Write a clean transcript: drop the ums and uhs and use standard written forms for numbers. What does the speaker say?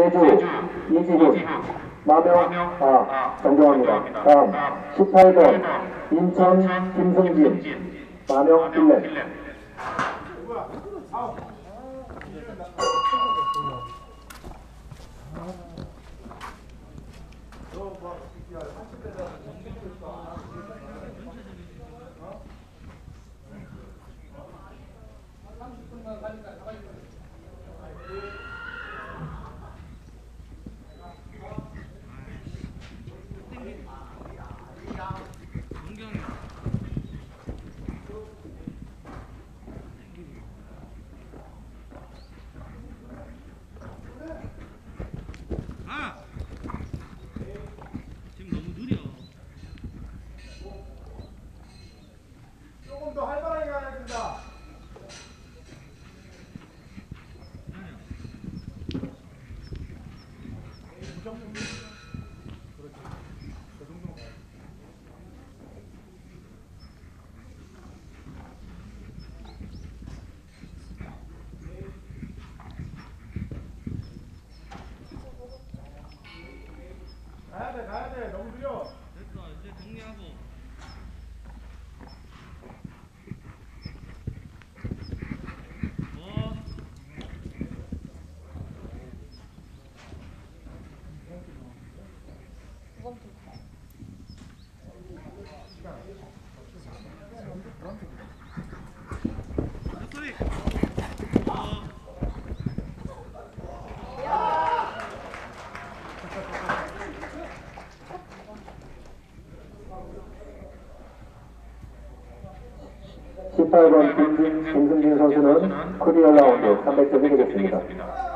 제주 이지훈, 마명 정정합니다. 다음 18번 인천 김승진, 마명 필렛. 지금 너무 느려. 조금 더 활발하게 가야 된다. 가야 돼. 너무 느려. 됐어. 이제 정리하고. 소리. 18번 김승진 선수는 클리어 라운드 300점이 되겠습니다.